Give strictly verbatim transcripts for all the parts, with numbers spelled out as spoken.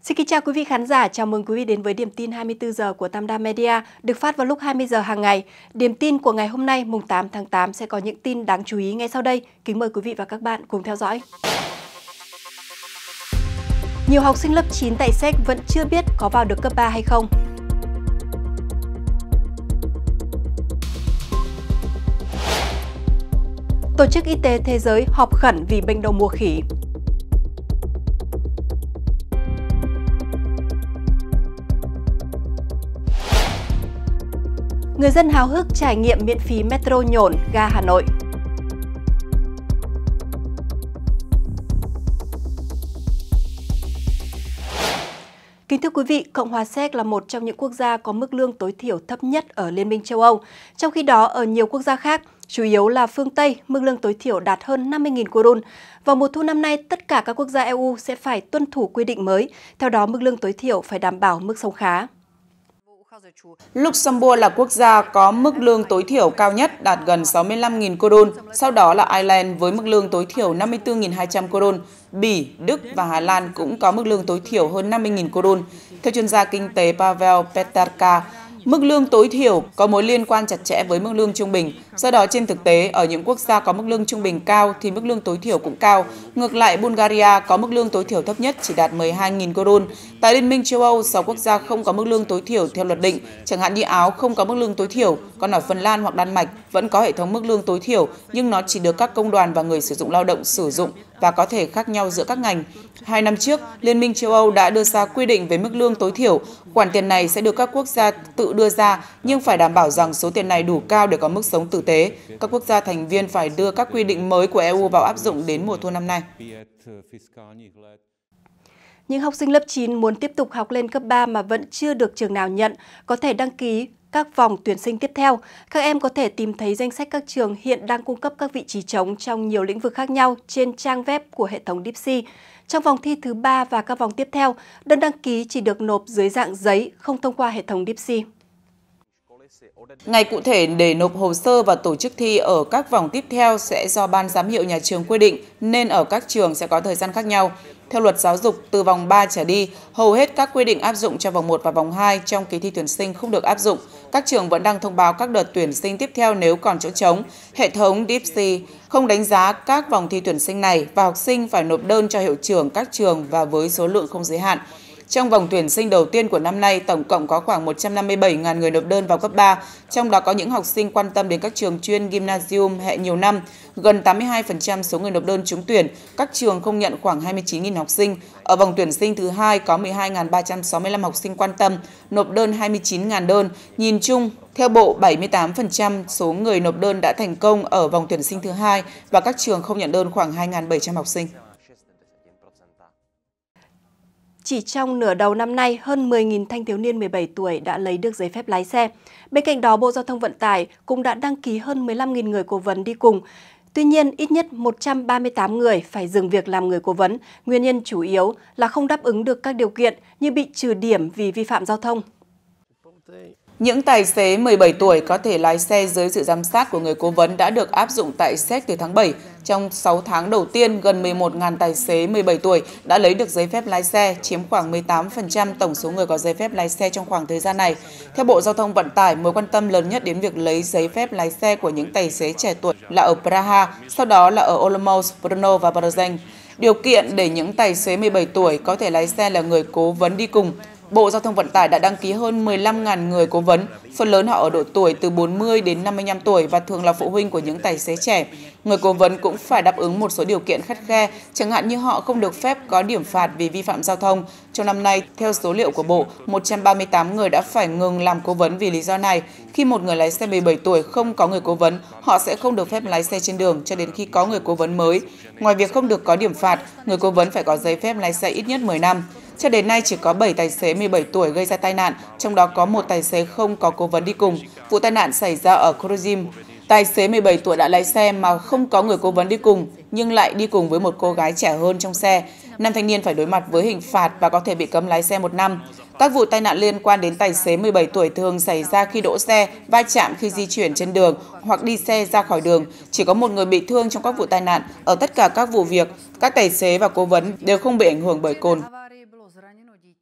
Xin kính chào quý vị khán giả, chào mừng quý vị đến với điểm tin hai mươi tư giờ của Tam Đa Media, được phát vào lúc hai mươi giờ hàng ngày. Điểm tin của ngày hôm nay, mùng tám tháng tám sẽ có những tin đáng chú ý ngay sau đây. Kính mời quý vị và các bạn cùng theo dõi. Nhiều học sinh lớp chín tại Séc vẫn chưa biết có vào được cấp ba hay không. Tổ chức Y tế Thế giới họp khẩn vì bệnh đậu mùa khỉ. Người dân háo hức trải nghiệm miễn phí metro Nhổn, ga Hà Nội. Kính thưa quý vị, Cộng hòa Séc là một trong những quốc gia có mức lương tối thiểu thấp nhất ở Liên minh châu Âu. Trong khi đó, ở nhiều quốc gia khác, chủ yếu là phương Tây, mức lương tối thiểu đạt hơn năm mươi nghìn korun. Vào mùa thu năm nay, tất cả các quốc gia E U sẽ phải tuân thủ quy định mới. Theo đó, mức lương tối thiểu phải đảm bảo mức sống khá. Luxembourg là quốc gia có mức lương tối thiểu cao nhất, đạt gần sáu mươi lăm nghìn korun, sau đó là Ireland với mức lương tối thiểu năm mươi tư nghìn hai trăm korun. Bỉ, Đức và Hà Lan cũng có mức lương tối thiểu hơn năm mươi nghìn korun. Theo chuyên gia kinh tế Pavel Peterka, mức lương tối thiểu có mối liên quan chặt chẽ với mức lương trung bình. Do đó, trên thực tế, ở những quốc gia có mức lương trung bình cao thì mức lương tối thiểu cũng cao. Ngược lại, Bulgaria có mức lương tối thiểu thấp nhất chỉ đạt mười hai nghìn korun. Tại Liên minh châu Âu, sáu quốc gia không có mức lương tối thiểu theo luật định, chẳng hạn như Áo không có mức lương tối thiểu, còn ở Phần Lan hoặc Đan Mạch vẫn có hệ thống mức lương tối thiểu, nhưng nó chỉ được các công đoàn và người sử dụng lao động sử dụng và có thể khác nhau giữa các ngành. Hai năm trước, Liên minh châu Âu đã đưa ra quy định về mức lương tối thiểu. Khoản tiền này sẽ được các quốc gia tự đưa ra, nhưng phải đảm bảo rằng số tiền này đủ cao để có mức sống tử tế. Các quốc gia thành viên phải đưa các quy định mới của E U vào áp dụng đến mùa thu năm nay. Những học sinh lớp chín muốn tiếp tục học lên cấp ba mà vẫn chưa được trường nào nhận, có thể đăng ký các vòng tuyển sinh tiếp theo. Các em có thể tìm thấy danh sách các trường hiện đang cung cấp các vị trí trống trong nhiều lĩnh vực khác nhau trên trang web của hệ thống Dipsy. Trong vòng thi thứ ba và các vòng tiếp theo, đơn đăng ký chỉ được nộp dưới dạng giấy, không thông qua hệ thống Dipsy. Ngày cụ thể để nộp hồ sơ và tổ chức thi ở các vòng tiếp theo sẽ do ban giám hiệu nhà trường quy định, nên ở các trường sẽ có thời gian khác nhau. Theo luật giáo dục, từ vòng ba trở đi, hầu hết các quy định áp dụng cho vòng một và vòng hai trong kỳ thi tuyển sinh không được áp dụng. Các trường vẫn đang thông báo các đợt tuyển sinh tiếp theo nếu còn chỗ trống. Hệ thống Dipsy không đánh giá các vòng thi tuyển sinh này và học sinh phải nộp đơn cho hiệu trưởng các trường và với số lượng không giới hạn. Trong vòng tuyển sinh đầu tiên của năm nay, tổng cộng có khoảng một trăm năm mươi bảy nghìn người nộp đơn vào cấp ba, trong đó có những học sinh quan tâm đến các trường chuyên gymnasium hệ nhiều năm. Gần tám mươi hai phần trăm số người nộp đơn trúng tuyển, các trường không nhận khoảng hai mươi chín nghìn học sinh. Ở vòng tuyển sinh thứ hai có mười hai nghìn ba trăm sáu mươi lăm học sinh quan tâm, nộp đơn hai mươi chín nghìn đơn. Nhìn chung, theo Bộ, bảy mươi tám phần trăm số người nộp đơn đã thành công ở vòng tuyển sinh thứ hai và các trường không nhận đơn khoảng hai nghìn bảy trăm học sinh. Chỉ trong nửa đầu năm nay, hơn mười nghìn thanh thiếu niên mười bảy tuổi đã lấy được giấy phép lái xe. Bên cạnh đó, Bộ Giao thông Vận tải cũng đã đăng ký hơn mười lăm nghìn người cố vấn đi cùng. Tuy nhiên, ít nhất một trăm ba mươi tám người phải dừng việc làm người cố vấn. Nguyên nhân chủ yếu là không đáp ứng được các điều kiện như bị trừ điểm vì vi phạm giao thông. Những tài xế mười bảy tuổi có thể lái xe dưới sự giám sát của người cố vấn đã được áp dụng tại Séc từ tháng bảy. Trong sáu tháng đầu tiên, gần mười một nghìn tài xế mười bảy tuổi đã lấy được giấy phép lái xe, chiếm khoảng mười tám phần trăm tổng số người có giấy phép lái xe trong khoảng thời gian này. Theo Bộ Giao thông Vận tải, mối quan tâm lớn nhất đến việc lấy giấy phép lái xe của những tài xế trẻ tuổi là ở Praha, sau đó là ở Olomouc, Brno và Plzeň. Điều kiện để những tài xế mười bảy tuổi có thể lái xe là người cố vấn đi cùng. Bộ Giao thông Vận tải đã đăng ký hơn mười lăm nghìn người cố vấn, phần lớn họ ở độ tuổi từ bốn mươi đến năm mươi lăm tuổi và thường là phụ huynh của những tài xế trẻ. Người cố vấn cũng phải đáp ứng một số điều kiện khắt khe, chẳng hạn như họ không được phép có điểm phạt vì vi phạm giao thông. Trong năm nay, theo số liệu của Bộ, một trăm ba mươi tám người đã phải ngừng làm cố vấn vì lý do này. Khi một người lái xe mười bảy tuổi không có người cố vấn, họ sẽ không được phép lái xe trên đường cho đến khi có người cố vấn mới. Ngoài việc không được có điểm phạt, người cố vấn phải có giấy phép lái xe ít nhất mười năm. Cho đến nay chỉ có bảy tài xế mười bảy tuổi gây ra tai nạn, trong đó có một tài xế không có cố vấn đi cùng. Vụ tai nạn xảy ra ở Krozim. Tài xế mười bảy tuổi đã lái xe mà không có người cố vấn đi cùng, nhưng lại đi cùng với một cô gái trẻ hơn trong xe. Nam thanh niên phải đối mặt với hình phạt và có thể bị cấm lái xe một năm. Các vụ tai nạn liên quan đến tài xế mười bảy tuổi thường xảy ra khi đỗ xe, va chạm khi di chuyển trên đường hoặc đi xe ra khỏi đường. Chỉ có một người bị thương trong các vụ tai nạn. Ở tất cả các vụ việc, các tài xế và cố vấn đều không bị ảnh hưởng bởi cồn.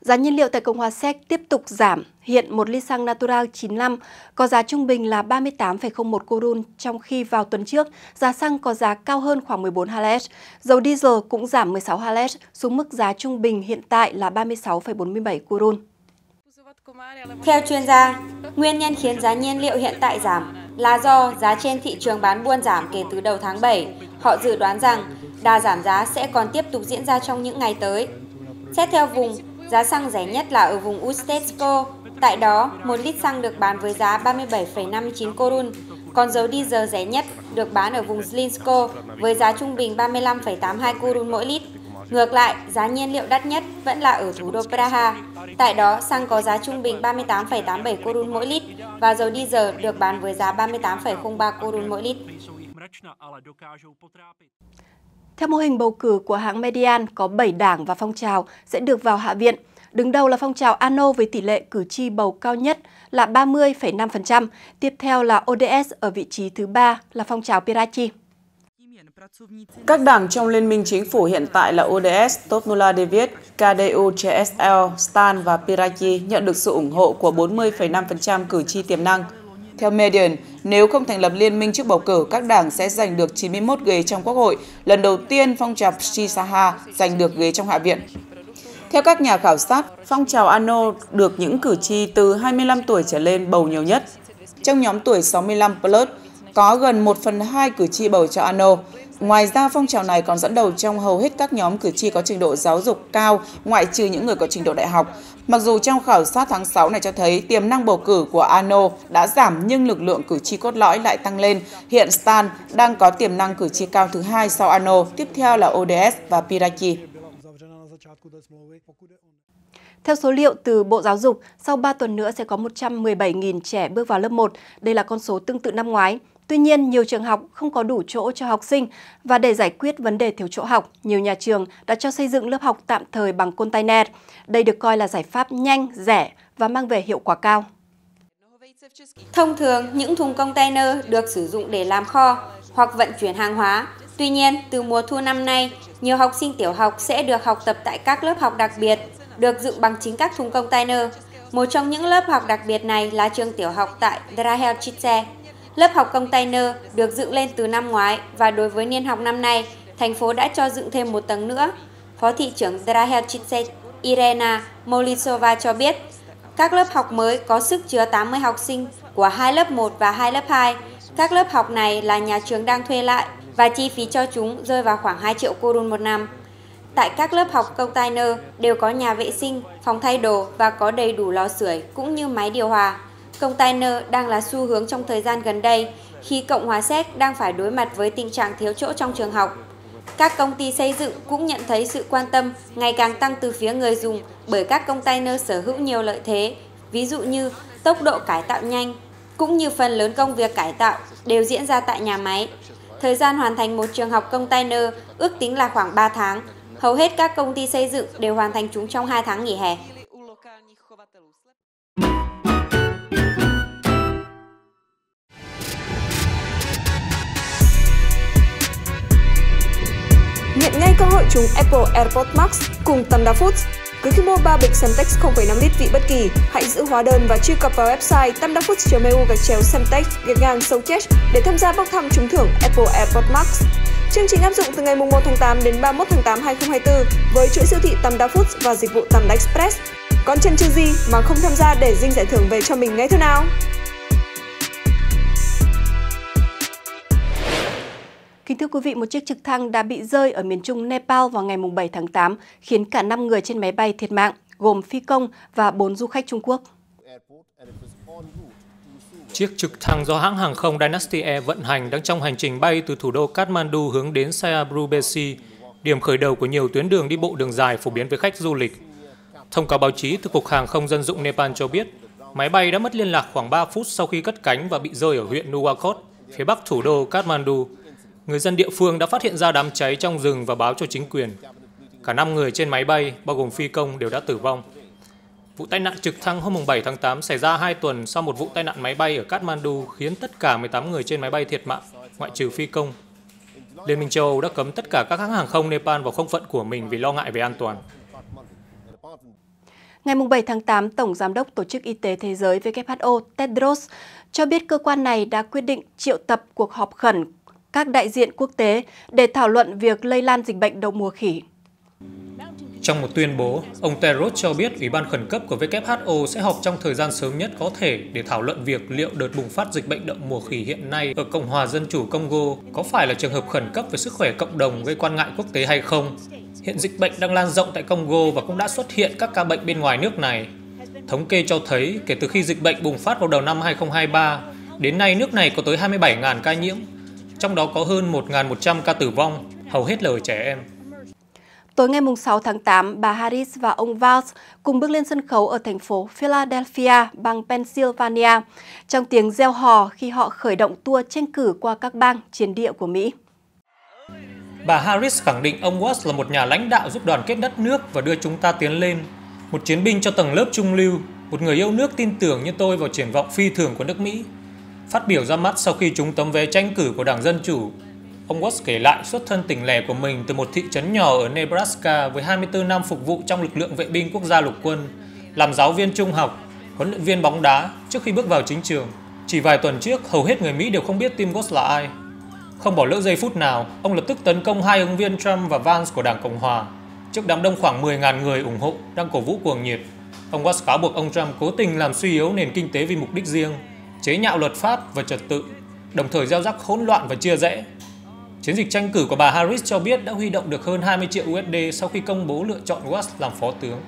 Giá nhiên liệu tại Cộng hòa Séc tiếp tục giảm. Hiện một lít xăng Natural chín mươi lăm có giá trung bình là ba mươi tám phẩy không một korun, trong khi vào tuần trước, giá xăng có giá cao hơn khoảng mười bốn halet. Dầu diesel cũng giảm mười sáu halet xuống mức giá trung bình hiện tại là ba mươi sáu phẩy bốn mươi bảy korun. Theo chuyên gia, nguyên nhân khiến giá nhiên liệu hiện tại giảm là do giá trên thị trường bán buôn giảm kể từ đầu tháng bảy. Họ dự đoán rằng đà giảm giá sẽ còn tiếp tục diễn ra trong những ngày tới. Xét theo vùng, giá xăng rẻ nhất là ở vùng Ustezco. Tại đó, một lít xăng được bán với giá ba mươi bảy phẩy năm mươi chín korun, còn dầu diesel rẻ nhất được bán ở vùng Zlinsko với giá trung bình ba mươi lăm phẩy tám mươi hai korun mỗi lít. Ngược lại, giá nhiên liệu đắt nhất vẫn là ở thủ đô Praha. Tại đó, xăng có giá trung bình ba mươi tám phẩy tám mươi bảy korun mỗi lít và dầu diesel được bán với giá ba mươi tám phẩy không ba korun mỗi lít. Theo mô hình bầu cử của hãng Median, có bảy đảng và phong trào sẽ được vào Hạ viện. Đứng đầu là phong trào Ano với tỷ lệ cử tri bầu cao nhất là ba mươi phẩy năm phần trăm. Tiếp theo là o đê ét ở vị trí thứ ba là phong trào Pirati. Các đảng trong Liên minh Chính phủ hiện tại là o đê ét, Top Nula David, ca đê u xê ét lờ, Stan và Pirati nhận được sự ủng hộ của bốn mươi phẩy năm phần trăm cử tri tiềm năng. Theo Median, nếu không thành lập liên minh trước bầu cử, các đảng sẽ giành được chín mươi mốt ghế trong Quốc hội. Lần đầu tiên, phong trào Pshisaha giành được ghế trong Hạ viện. Theo các nhà khảo sát, phong trào Ano được những cử tri từ hai mươi lăm tuổi trở lên bầu nhiều nhất. Trong nhóm tuổi sáu mươi lăm plus, có gần một phần hai cử tri bầu cho Ano. Ngoài ra, phong trào này còn dẫn đầu trong hầu hết các nhóm cử tri có trình độ giáo dục cao, ngoại trừ những người có trình độ đại học. Mặc dù trong khảo sát tháng sáu này cho thấy tiềm năng bầu cử của Ano đã giảm nhưng lực lượng cử tri cốt lõi lại tăng lên. Hiện Stan đang có tiềm năng cử tri cao thứ hai sau Ano, tiếp theo là o đê ét và Pirati. Theo số liệu từ Bộ Giáo dục, sau ba tuần nữa sẽ có một trăm mười bảy nghìn trẻ bước vào lớp một. Đây là con số tương tự năm ngoái. Tuy nhiên, nhiều trường học không có đủ chỗ cho học sinh và để giải quyết vấn đề thiếu chỗ học, nhiều nhà trường đã cho xây dựng lớp học tạm thời bằng container. Đây được coi là giải pháp nhanh, rẻ và mang về hiệu quả cao. Thông thường, những thùng container được sử dụng để làm kho hoặc vận chuyển hàng hóa. Tuy nhiên, từ mùa thu năm nay, nhiều học sinh tiểu học sẽ được học tập tại các lớp học đặc biệt, được dựng bằng chính các thùng container. Một trong những lớp học đặc biệt này là trường tiểu học tại Drahel-Chitse. Lớp học container được dựng lên từ năm ngoái và đối với niên học năm nay, thành phố đã cho dựng thêm một tầng nữa. Phó thị trưởng Drahel-Chitse Irena Molisova cho biết, các lớp học mới có sức chứa tám mươi học sinh của hai lớp một và hai lớp hai. Các lớp học này là nhà trường đang thuê lại và chi phí cho chúng rơi vào khoảng hai triệu korun một năm. Tại các lớp học container đều có nhà vệ sinh, phòng thay đồ và có đầy đủ lò sưởi cũng như máy điều hòa. Container đang là xu hướng trong thời gian gần đây khi Cộng hòa Séc đang phải đối mặt với tình trạng thiếu chỗ trong trường học. Các công ty xây dựng cũng nhận thấy sự quan tâm ngày càng tăng từ phía người dùng bởi các container sở hữu nhiều lợi thế, ví dụ như tốc độ cải tạo nhanh, cũng như phần lớn công việc cải tạo đều diễn ra tại nhà máy. Thời gian hoàn thành một trường học container ước tính là khoảng ba tháng. Hầu hết các công ty xây dựng đều hoàn thành chúng trong hai tháng nghỉ hè. Nhận ngay cơ hội trúng Apple AirPods Max cùng Tamda Foods. Cứ khi mua ba bịch Semtex không phẩy năm lít vị bất kỳ, hãy giữ hóa đơn và truy cập vào website tamdafoods chấm e u gạch chéo Semtex gạch ngang Showcase để tham gia bốc thăm trúng thưởng Apple AirPods Max. Chương trình áp dụng từ ngày một tháng tám đến ba mươi mốt tháng tám năm hai nghìn không trăm hai mươi tư với chuỗi siêu thị Tamda Foods và dịch vụ Tamda Express. Còn chần chừ gì mà không tham gia để dinh giải thưởng về cho mình ngay thôi nào? Kính thưa quý vị, một chiếc trực thăng đã bị rơi ở miền trung Nepal vào ngày bảy tháng tám, khiến cả năm người trên máy bay thiệt mạng, gồm phi công và bốn du khách Trung Quốc. Chiếc trực thăng do hãng hàng không Dynasty Air vận hành đang trong hành trình bay từ thủ đô Kathmandu hướng đến Sayabrubesi, điểm khởi đầu của nhiều tuyến đường đi bộ đường dài phổ biến với khách du lịch. Thông cáo báo chí từ Cục Hàng không Dân dụng Nepal cho biết, máy bay đã mất liên lạc khoảng ba phút sau khi cất cánh và bị rơi ở huyện Nuwakot, phía bắc thủ đô Kathmandu. Người dân địa phương đã phát hiện ra đám cháy trong rừng và báo cho chính quyền. Cả năm người trên máy bay, bao gồm phi công, đều đã tử vong. Vụ tai nạn trực thăng hôm bảy tháng tám xảy ra hai tuần sau một vụ tai nạn máy bay ở Kathmandu khiến tất cả mười tám người trên máy bay thiệt mạng, ngoại trừ phi công. Liên minh châu Âu đã cấm tất cả các hãng hàng không Nepal vào không phận của mình vì lo ngại về an toàn. Ngày bảy tháng tám, Tổng Giám đốc Tổ chức Y tế Thế giới W H O Tedros cho biết cơ quan này đã quyết định triệu tập cuộc họp khẩn các đại diện quốc tế để thảo luận việc lây lan dịch bệnh đậu mùa khỉ. Trong một tuyên bố, ông Tedros cho biết Ủy ban khẩn cấp của W H O sẽ họp trong thời gian sớm nhất có thể để thảo luận việc liệu đợt bùng phát dịch bệnh đậu mùa khỉ hiện nay ở Cộng hòa Dân chủ Congo có phải là trường hợp khẩn cấp về sức khỏe cộng đồng gây quan ngại quốc tế hay không. Hiện dịch bệnh đang lan rộng tại Congo và cũng đã xuất hiện các ca bệnh bên ngoài nước này. Thống kê cho thấy kể từ khi dịch bệnh bùng phát vào đầu năm hai không hai ba, đến nay nước này có tới hai mươi bảy nghìn ca nhiễm, trong đó có hơn một nghìn một trăm ca tử vong, hầu hết là ở trẻ em. Tối ngày sáu tháng tám, bà Harris và ông Valls cùng bước lên sân khấu ở thành phố Philadelphia, bang Pennsylvania, trong tiếng reo hò khi họ khởi động tour tranh cử qua các bang chiến địa của Mỹ. Bà Harris khẳng định ông Walz là một nhà lãnh đạo giúp đoàn kết đất nước và đưa chúng ta tiến lên, một chiến binh cho tầng lớp trung lưu, một người yêu nước tin tưởng như tôi vào triển vọng phi thường của nước Mỹ. Phát biểu ra mắt sau khi trúng tấm vé tranh cử của Đảng Dân Chủ, ông Walz kể lại xuất thân tỉnh lẻ của mình từ một thị trấn nhỏ ở Nebraska với hai mươi tư năm phục vụ trong lực lượng vệ binh quốc gia lục quân, làm giáo viên trung học, huấn luyện viên bóng đá trước khi bước vào chính trường. Chỉ vài tuần trước, hầu hết người Mỹ đều không biết Tim Walz là ai. Không bỏ lỡ giây phút nào, ông lập tức tấn công hai ứng viên Trump và Vance của Đảng Cộng Hòa. Trước đám đông khoảng mười nghìn người ủng hộ đang cổ vũ cuồng nhiệt, ông Walz cáo buộc ông Trump cố tình làm suy yếu nền kinh tế vì mục đích riêng, chế nhạo luật pháp và trật tự, đồng thời gieo rắc hỗn loạn và chia rẽ. Chiến dịch tranh cử của bà Harris cho biết đã huy động được hơn hai mươi triệu U S D sau khi công bố lựa chọn Walz làm phó tướng.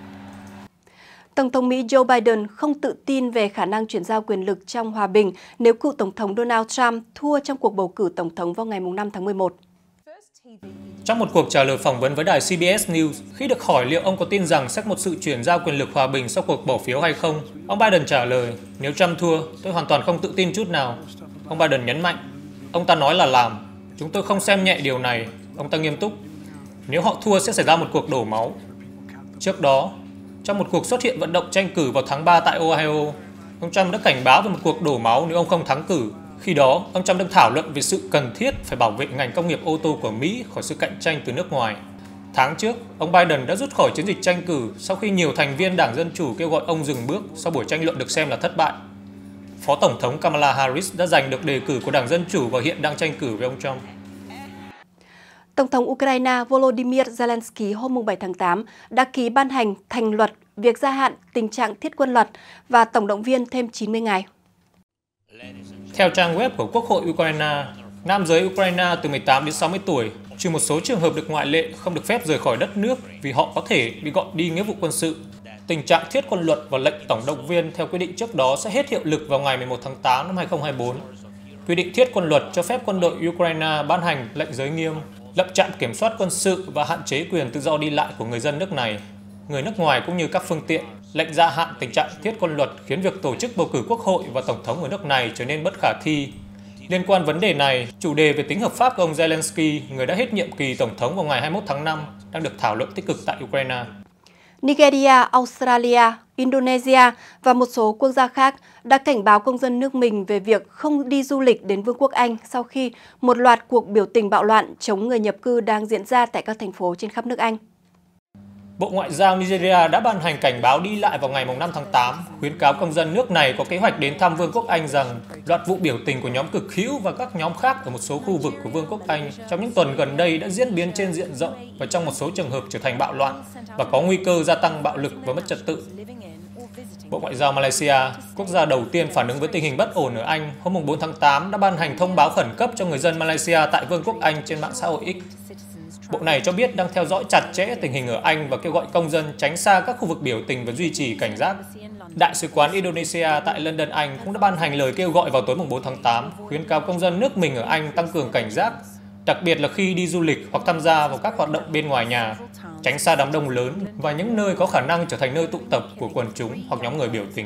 Tổng thống Mỹ Joe Biden không tự tin về khả năng chuyển giao quyền lực trong hòa bình nếu cựu Tổng thống Donald Trump thua trong cuộc bầu cử Tổng thống vào ngày năm tháng mười một. Trong một cuộc trả lời phỏng vấn với đài C B S News, khi được hỏi liệu ông có tin rằng sẽ một sự chuyển giao quyền lực hòa bình sau cuộc bỏ phiếu hay không, ông Biden trả lời, nếu Trump thua, tôi hoàn toàn không tự tin chút nào. Ông Biden nhấn mạnh, ông ta nói là làm. Chúng tôi không xem nhẹ điều này, ông ta nghiêm túc. Nếu họ thua sẽ xảy ra một cuộc đổ máu. Trước đó, trong một cuộc xuất hiện vận động tranh cử vào tháng ba tại Ohio, ông Trump đã cảnh báo về một cuộc đổ máu nếu ông không thắng cử. Khi đó, ông Trump đang thảo luận về sự cần thiết phải bảo vệ ngành công nghiệp ô tô của Mỹ khỏi sự cạnh tranh từ nước ngoài. Tháng trước, ông Biden đã rút khỏi chiến dịch tranh cử sau khi nhiều thành viên Đảng Dân Chủ kêu gọi ông dừng bước sau buổi tranh luận được xem là thất bại. Phó Tổng thống Kamala Harris đã giành được đề cử của Đảng Dân Chủ và hiện đang tranh cử với ông Trump. Tổng thống Ukraine Volodymyr Zelensky hôm bảy tháng tám đã ký ban hành thành luật việc gia hạn tình trạng thiết quân luật và tổng động viên thêm chín mươi ngày. Theo trang web của Quốc hội Ukraine, nam giới Ukraine từ mười tám đến sáu mươi tuổi, trừ một số trường hợp được ngoại lệ, không được phép rời khỏi đất nước vì họ có thể bị gọi đi nghĩa vụ quân sự. Tình trạng thiết quân luật và lệnh tổng động viên theo quy định trước đó sẽ hết hiệu lực vào ngày mười một tháng tám năm hai không hai tư. Quy định thiết quân luật cho phép quân đội Ukraine ban hành lệnh giới nghiêm, lập trạm kiểm soát quân sự và hạn chế quyền tự do đi lại của người dân nước này, người nước ngoài cũng như các phương tiện. Lệnh gia hạn tình trạng thiết quân luật khiến việc tổ chức bầu cử quốc hội và tổng thống ở nước này trở nên bất khả thi. Liên quan vấn đề này, chủ đề về tính hợp pháp của ông Zelensky, người đã hết nhiệm kỳ tổng thống vào ngày hai mươi mốt tháng năm, đang được thảo luận tích cực tại Ukraine. Nigeria, Australia, Indonesia và một số quốc gia khác đã cảnh báo công dân nước mình về việc không đi du lịch đến Vương quốc Anh sau khi một loạt cuộc biểu tình bạo loạn chống người nhập cư đang diễn ra tại các thành phố trên khắp nước Anh. Bộ Ngoại giao Nigeria đã ban hành cảnh báo đi lại vào ngày năm tháng tám, khuyến cáo công dân nước này có kế hoạch đến thăm Vương quốc Anh rằng loạt vụ biểu tình của nhóm cực hữu và các nhóm khác ở một số khu vực của Vương quốc Anh trong những tuần gần đây đã diễn biến trên diện rộng và trong một số trường hợp trở thành bạo loạn và có nguy cơ gia tăng bạo lực và mất trật tự. Bộ Ngoại giao Malaysia, quốc gia đầu tiên phản ứng với tình hình bất ổn ở Anh, hôm bốn tháng tám đã ban hành thông báo khẩn cấp cho người dân Malaysia tại Vương quốc Anh trên mạng xã hội X. Bộ này cho biết đang theo dõi chặt chẽ tình hình ở Anh và kêu gọi công dân tránh xa các khu vực biểu tình và duy trì cảnh giác. Đại sứ quán Indonesia tại London, Anh cũng đã ban hành lời kêu gọi vào tối bốn tháng tám, khuyến cáo công dân nước mình ở Anh tăng cường cảnh giác, đặc biệt là khi đi du lịch hoặc tham gia vào các hoạt động bên ngoài nhà, tránh xa đám đông lớn và những nơi có khả năng trở thành nơi tụ tập của quần chúng hoặc nhóm người biểu tình.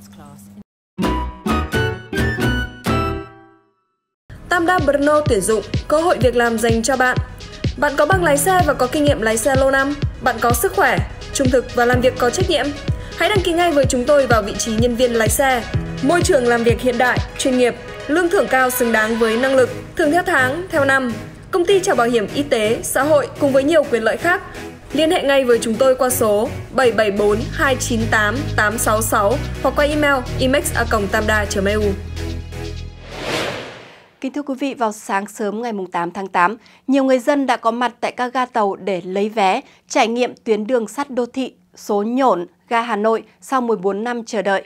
Tam Đa Brno tuyển dụng, cơ hội việc làm dành cho bạn. Bạn có bằng lái xe và có kinh nghiệm lái xe lâu năm. Bạn có sức khỏe, trung thực và làm việc có trách nhiệm. Hãy đăng ký ngay với chúng tôi vào vị trí nhân viên lái xe. Môi trường làm việc hiện đại, chuyên nghiệp, lương thưởng cao xứng đáng với năng lực, thưởng theo tháng, theo năm. Công ty trả bảo hiểm y tế, xã hội cùng với nhiều quyền lợi khác. Liên hệ ngay với chúng tôi qua số bảy bảy bốn hai chín tám tám sáu sáu hoặc qua email imex a còng tamda chấm e u. Kính thưa quý vị, vào sáng sớm ngày tám tháng tám, nhiều người dân đã có mặt tại các ga tàu để lấy vé, trải nghiệm tuyến đường sắt đô thị số Nhổn, ga Hà Nội sau mười bốn năm chờ đợi.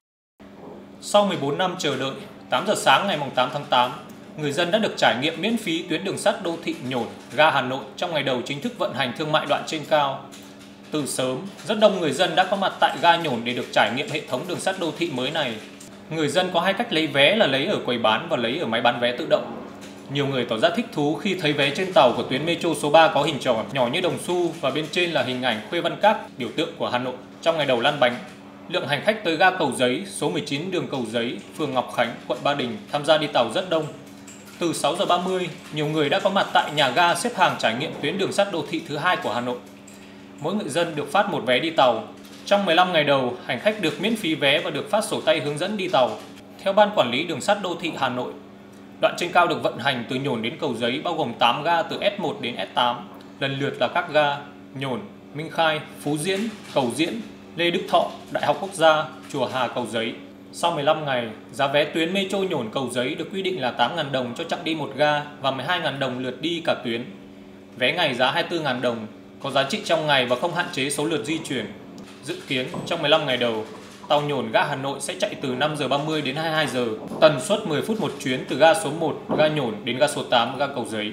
Sau mười bốn năm chờ đợi, tám giờ sáng ngày tám tháng tám, người dân đã được trải nghiệm miễn phí tuyến đường sắt đô thị Nhổn, ga Hà Nội trong ngày đầu chính thức vận hành thương mại đoạn trên cao. Từ sớm, rất đông người dân đã có mặt tại ga Nhổn để được trải nghiệm hệ thống đường sắt đô thị mới này. Người dân có hai cách lấy vé là lấy ở quầy bán và lấy ở máy bán vé tự động. Nhiều người tỏ ra thích thú khi thấy vé trên tàu của tuyến metro số ba có hình tròn, nhỏ như đồng xu và bên trên là hình ảnh Khuê Văn Các, biểu tượng của Hà Nội. Trong ngày đầu lăn bánh, lượng hành khách tới ga Cầu Giấy, số mười chín đường Cầu Giấy, phường Ngọc Khánh, quận Ba Đình tham gia đi tàu rất đông. Từ sáu giờ ba mươi, nhiều người đã có mặt tại nhà ga xếp hàng trải nghiệm tuyến đường sắt đô thị thứ hai của Hà Nội. Mỗi người dân được phát một vé đi tàu. Trong mười lăm ngày đầu, hành khách được miễn phí vé và được phát sổ tay hướng dẫn đi tàu. Theo Ban Quản lý Đường sắt Đô thị Hà Nội, đoạn trên cao được vận hành từ Nhổn đến Cầu Giấy bao gồm tám ga từ S một đến S tám, lần lượt là các ga Nhổn, Minh Khai, Phú Diễn, Cầu Diễn, Lê Đức Thọ, Đại học Quốc gia, Chùa Hà, Cầu Giấy. Sau mười lăm ngày, giá vé tuyến metro Nhổn Cầu Giấy được quy định là tám nghìn đồng cho chặng đi một ga và mười hai nghìn đồng lượt đi cả tuyến. Vé ngày giá hai mươi tư nghìn đồng, có giá trị trong ngày và không hạn chế số lượt di chuyển. Dự kiến trong mười lăm ngày đầu, tàu Nhổn ga Hà Nội sẽ chạy từ năm giờ ba mươi đến hai mươi hai giờ, tần suất mười phút một chuyến từ ga số một, ga Nhổn đến ga số tám, ga Cầu Giấy.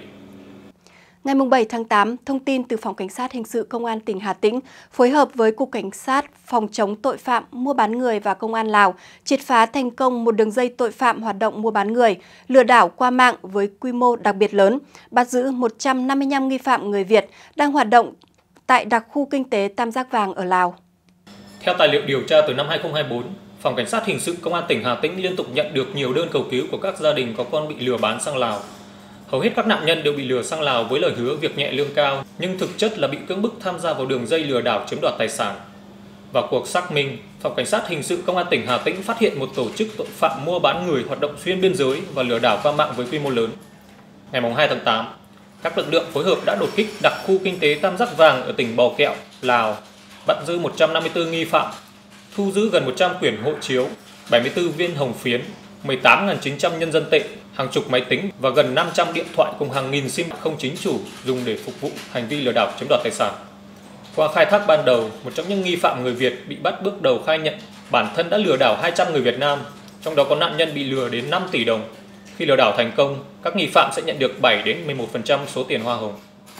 Ngày bảy tháng tám, thông tin từ Phòng Cảnh sát Hình sự Công an tỉnh Hà Tĩnh phối hợp với Cục Cảnh sát Phòng chống tội phạm mua bán người và Công an Lào triệt phá thành công một đường dây tội phạm hoạt động mua bán người, lừa đảo qua mạng với quy mô đặc biệt lớn, bắt giữ một trăm năm mươi lăm nghi phạm người Việt đang hoạt động tại đặc khu kinh tế Tam Giác Vàng ở Lào. Theo tài liệu điều tra từ năm hai không hai tư, Phòng Cảnh sát Hình sự Công an tỉnh Hà Tĩnh liên tục nhận được nhiều đơn cầu cứu của các gia đình có con bị lừa bán sang Lào. Hầu hết các nạn nhân đều bị lừa sang Lào với lời hứa việc nhẹ lương cao, nhưng thực chất là bị cưỡng bức tham gia vào đường dây lừa đảo chiếm đoạt tài sản. Vào cuộc xác minh, Phòng Cảnh sát Hình sự Công an tỉnh Hà Tĩnh phát hiện một tổ chức tội phạm mua bán người hoạt động xuyên biên giới và lừa đảo qua mạng với quy mô lớn. Ngày hai tháng tám, các lực lượng phối hợp đã đột kích đặc khu kinh tế Tam Giác Vàng ở tỉnh Bò Kẹo, Lào, bắt giữ một trăm năm mươi tư nghi phạm, thu giữ gần một trăm quyển hộ chiếu, bảy mươi tư viên hồng phiến, mười tám nghìn chín trăm nhân dân tệ, hàng chục máy tính và gần năm trăm điện thoại cùng hàng nghìn sim không chính chủ dùng để phục vụ hành vi lừa đảo chiếm đoạt tài sản. Qua khai thác ban đầu, một trong những nghi phạm người Việt bị bắt bước đầu khai nhận bản thân đã lừa đảo hai trăm người Việt Nam, trong đó có nạn nhân bị lừa đến năm tỷ đồng. Khi lừa đảo thành công, các nghi phạm sẽ nhận được bảy đến mười một phần trăm số tiền hoa hồng.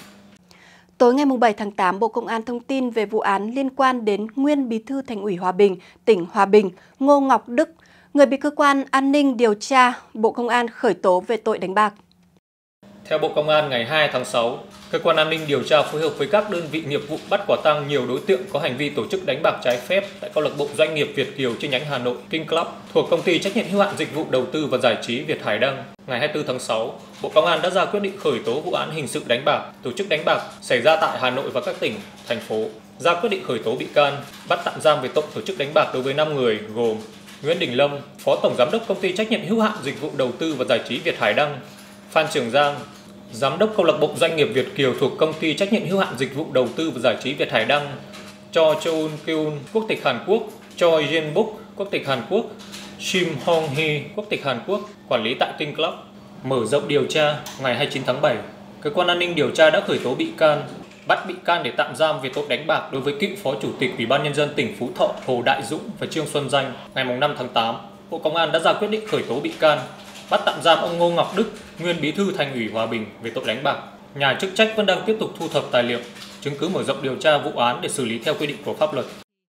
Tối ngày bảy tháng tám, Bộ Công an thông tin về vụ án liên quan đến nguyên Bí thư Thành ủy Hòa Bình, tỉnh Hòa Bình, Ngô Ngọc Đức, người bị cơ quan an ninh điều tra Bộ Công an khởi tố về tội đánh bạc. Theo Bộ Công an ngày hai tháng sáu, cơ quan an ninh điều tra phối hợp với các đơn vị nghiệp vụ bắt quả tang nhiều đối tượng có hành vi tổ chức đánh bạc trái phép tại câu lạc bộ doanh nghiệp Việt Kiều chi nhánh Hà Nội King Club thuộc công ty trách nhiệm hữu hạn dịch vụ đầu tư và giải trí Việt Hải Đăng. Ngày hai mươi tư tháng sáu, Bộ Công an đã ra quyết định khởi tố vụ án hình sự đánh bạc, tổ chức đánh bạc xảy ra tại Hà Nội và các tỉnh, thành phố, ra quyết định khởi tố bị can, bắt tạm giam về tội tổ chức đánh bạc đối với năm người gồm Nguyễn Đình Lâm, Phó Tổng Giám đốc Công ty trách nhiệm hữu hạn dịch vụ đầu tư và giải trí Việt Hải Đăng, Phan Trường Giang, Giám đốc câu lạc bộ doanh nghiệp Việt Kiều thuộc Công ty trách nhiệm hữu hạn dịch vụ đầu tư và giải trí Việt Hải Đăng, Cho Cheun Kyun, quốc tịch Hàn Quốc, Choi Jin Book, quốc tịch Hàn Quốc, Shim Hong Hee, quốc tịch Hàn Quốc, quản lý tại King Club. Mở rộng điều tra, ngày hai mươi chín tháng bảy, cơ quan an ninh điều tra đã khởi tố bị can, bắt bị can để tạm giam về tội đánh bạc đối với cựu Phó Chủ tịch Ủy ban Nhân dân tỉnh Phú Thọ Hồ Đại Dũng và Trương Xuân Danh. Ngày năm tháng tám, Bộ Công an đã ra quyết định khởi tố bị can, bắt tạm giam ông Ngô Ngọc Đức, nguyên Bí thư Thành ủy Hòa Bình về tội đánh bạc. Nhà chức trách vẫn đang tiếp tục thu thập tài liệu, chứng cứ mở rộng điều tra vụ án để xử lý theo quy định của pháp luật.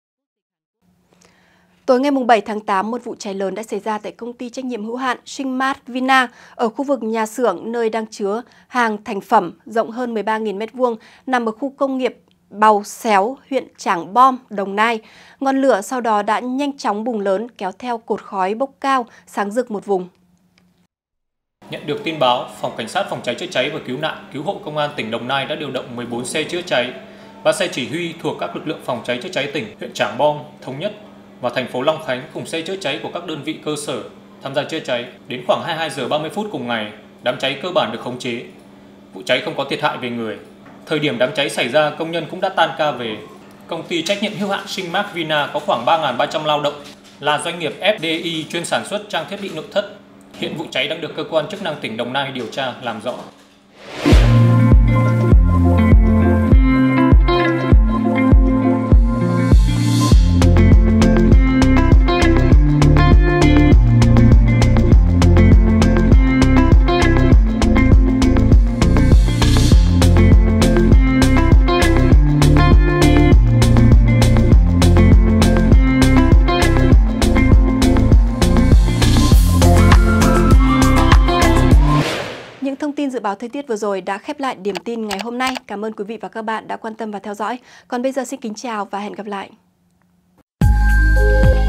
Tối ngày bảy tháng tám, một vụ cháy lớn đã xảy ra tại công ty trách nhiệm hữu hạn Sinh-Mart Vina ở khu vực nhà xưởng nơi đang chứa hàng thành phẩm rộng hơn mười ba nghìn mét vuông nằm ở khu công nghiệp Bào Xéo, huyện Trảng Bom, Đồng Nai. Ngọn lửa sau đó đã nhanh chóng bùng lớn kéo theo cột khói bốc cao, sáng rực một vùng. Nhận được tin báo, Phòng Cảnh sát Phòng cháy chữa cháy và Cứu nạn Cứu hộ Công an tỉnh Đồng Nai đã điều động mười bốn xe chữa cháy, ba xe chỉ huy thuộc các lực lượng phòng cháy chữa cháy tỉnh, huyện Trảng Bom, Thống Nhất và thành phố Long Khánh cùng xe chữa cháy của các đơn vị cơ sở tham gia chữa cháy. Đến khoảng hai mươi hai giờ ba mươi phút cùng ngày, đám cháy cơ bản được khống chế. Vụ cháy không có thiệt hại về người. Thời điểm đám cháy xảy ra, công nhân cũng đã tan ca về. Công ty trách nhiệm hữu hạn Sinh-Mac Vina có khoảng ba nghìn ba trăm lao động, là doanh nghiệp ép đê i chuyên sản xuất trang thiết bị nội thất. Hiện vụ cháy đang được cơ quan chức năng tỉnh Đồng Nai điều tra làm rõ. Thông tin dự báo thời tiết vừa rồi đã khép lại điểm tin ngày hôm nay. Cảm ơn quý vị và các bạn đã quan tâm và theo dõi. Còn bây giờ xin kính chào và hẹn gặp lại.